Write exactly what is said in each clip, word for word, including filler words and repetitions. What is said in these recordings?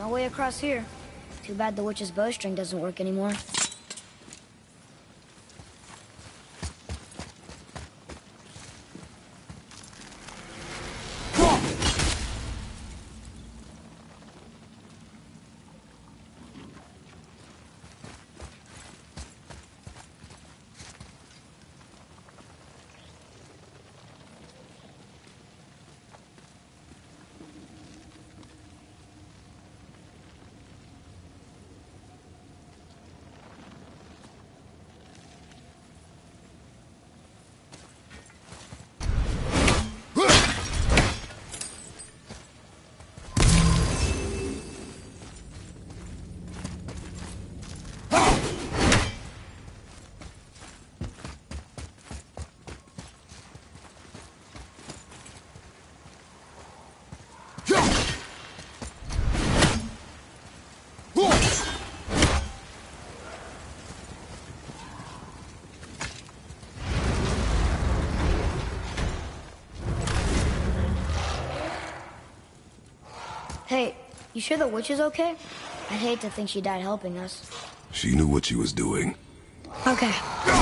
No way across here. Too bad the witch's bowstring doesn't work anymore. Hey, you sure the witch is okay? I'd hate to think she died helping us. She knew what she was doing. Okay.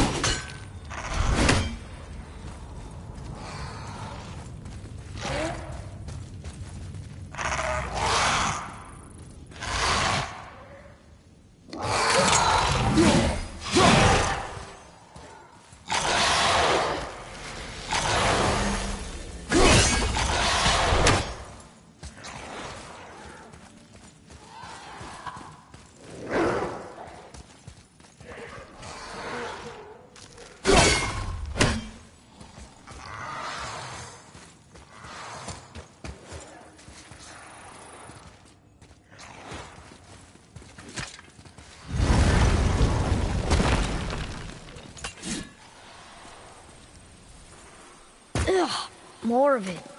Ugh, more of it.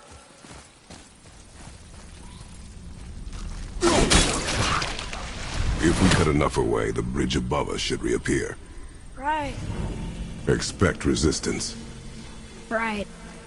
If we cut enough away, the bridge above us should reappear. Right. Expect resistance. Right.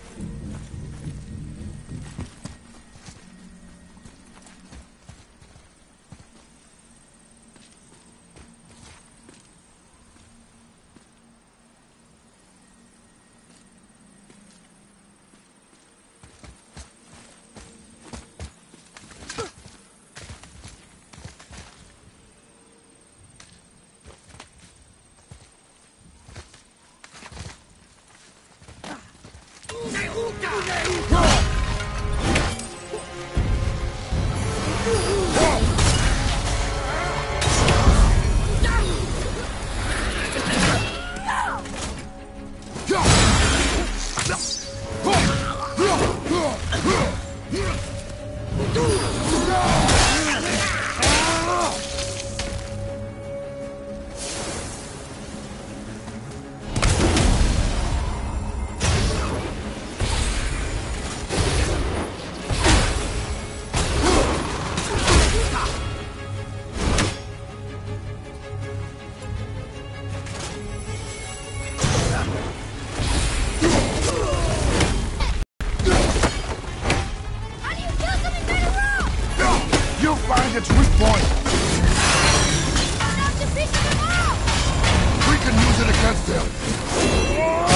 Its weak point. We can use it against him.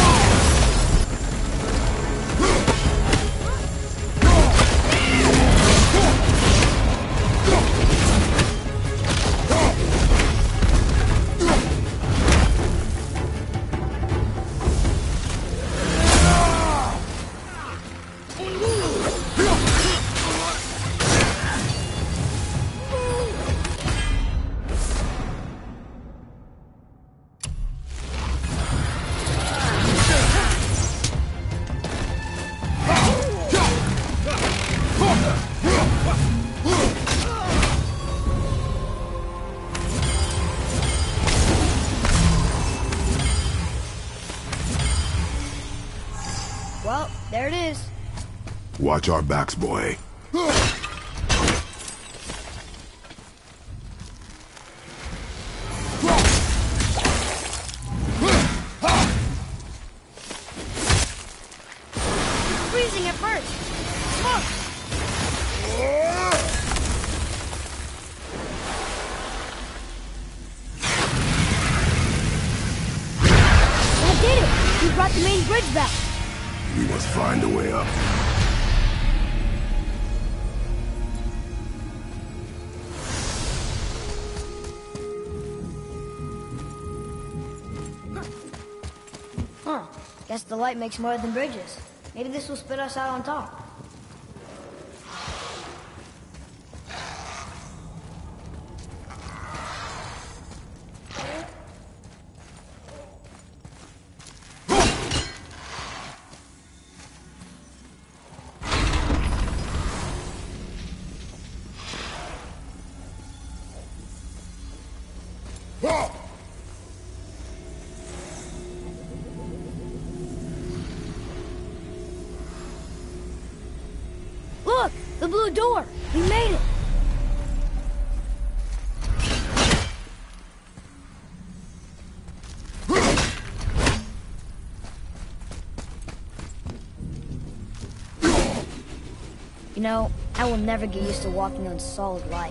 Well, there it is. Watch our backs, boy. Freezing at first. Look! must find a way up. Huh. Guess the light makes more than bridges. Maybe this will spit us out on top. Look! The blue door! We made it! You know, I will never get used to walking on solid light.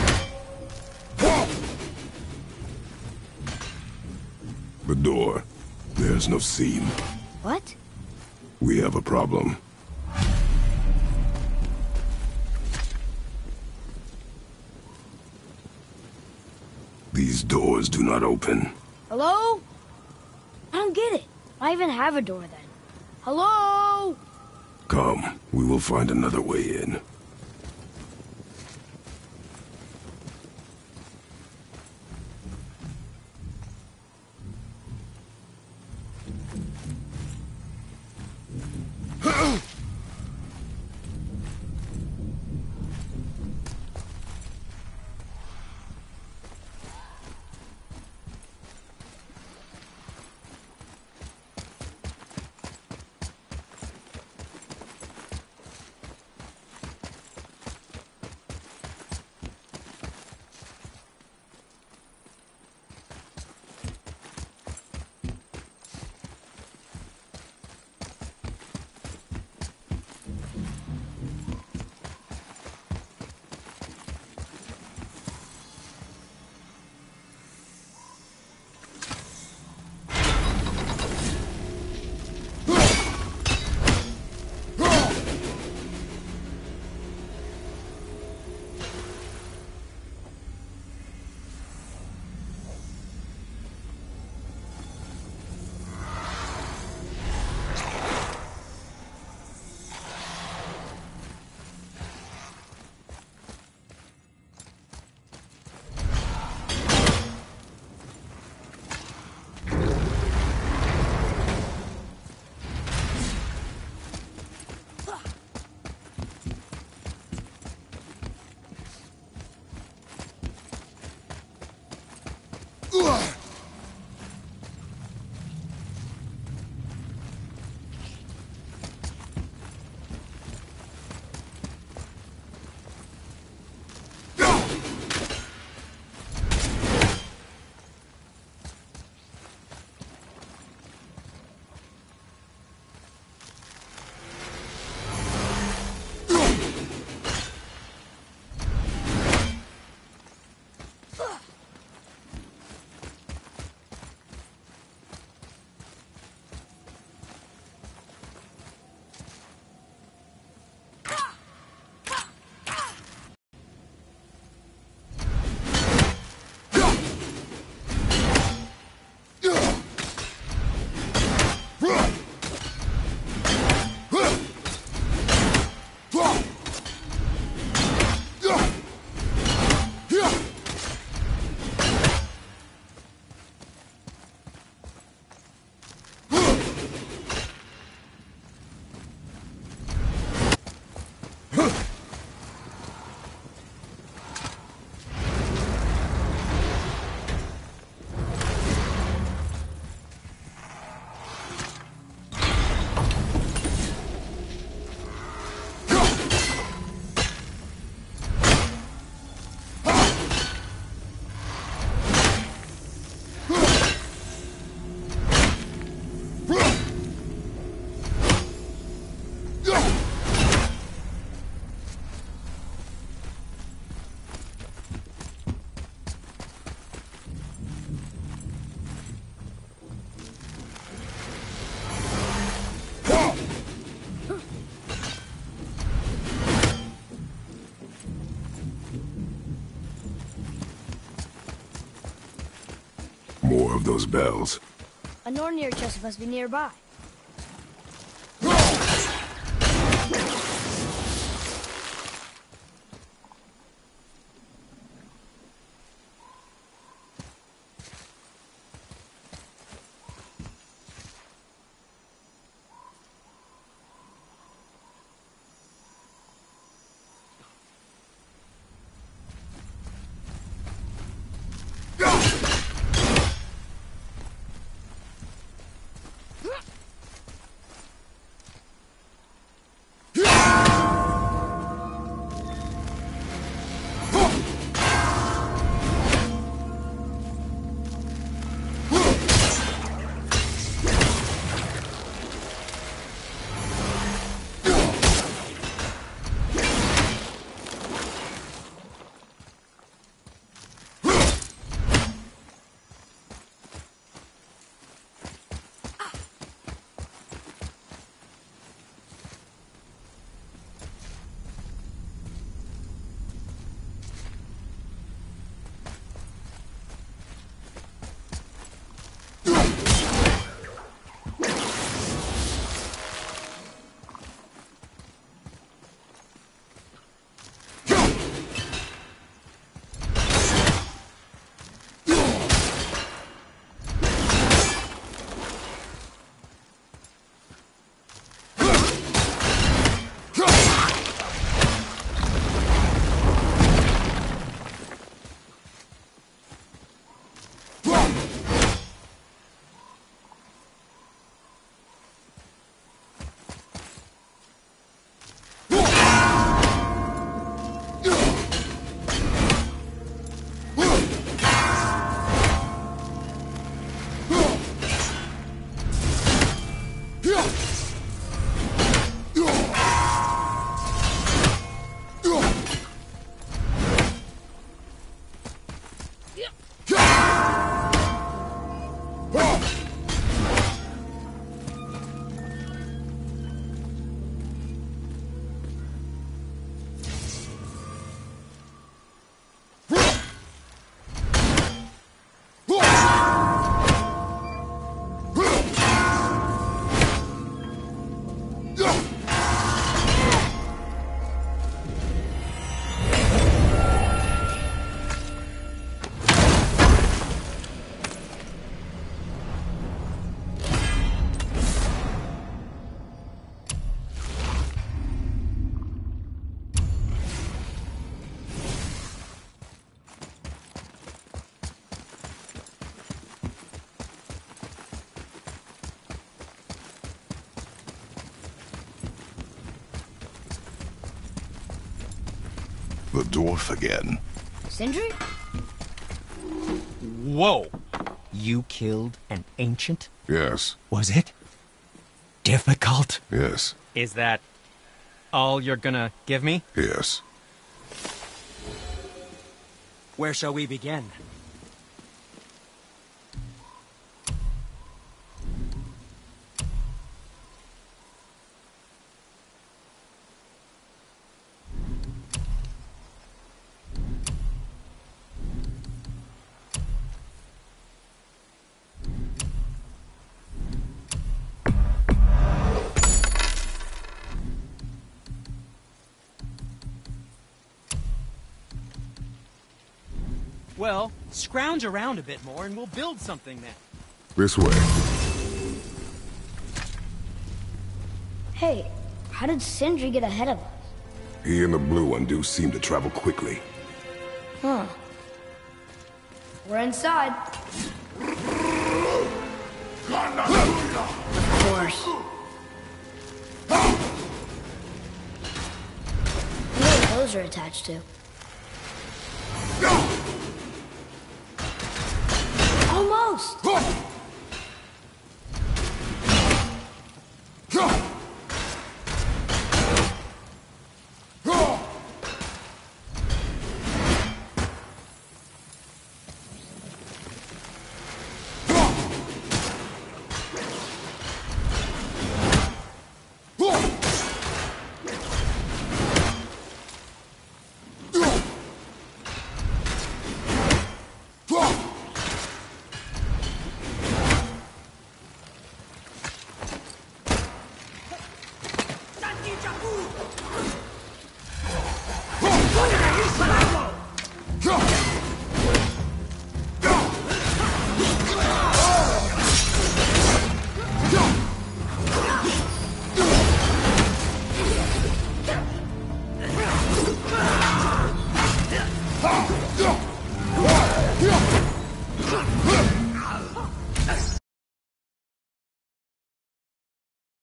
The door. There's no seam. What? We have a problem. These doors do not open. Hello? I don't get it. Why even have a door then? Hello? Come, we will find another way in. of those bells? A Nornir chest must be nearby. The dwarf again. Sindri? Whoa! You killed an ancient? Yes, Was it difficult? yes, Is that all you're gonna give me? yes. Where shall we begin? Well, scrounge around a bit more and we'll build something then. This way. Hey, how did Sindri get ahead of us? He and the blue one do seem to travel quickly. Huh. We're inside. Of course. I wonder what those are attached to. Almost!